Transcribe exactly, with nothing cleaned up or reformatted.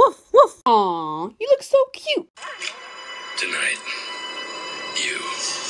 Woof, woof. Aw, you look so cute. Tonight, you